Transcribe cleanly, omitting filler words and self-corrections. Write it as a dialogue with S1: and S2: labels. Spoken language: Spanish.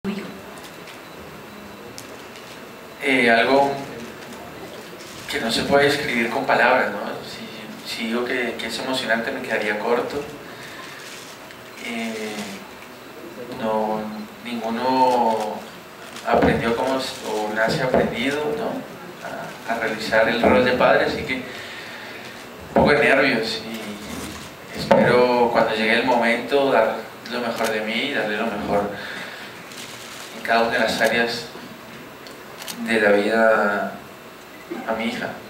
S1: Algo que no se puede describir con palabras, ¿no? Si digo que es emocionante me quedaría corto. No, ninguno aprendió como o nace aprendido, ¿no? a realizar el rol de padre, así que un poco de nervios y espero cuando llegue el momento dar lo mejor de mí, darle lo mejor en cada una de las áreas de la vida a mi hija.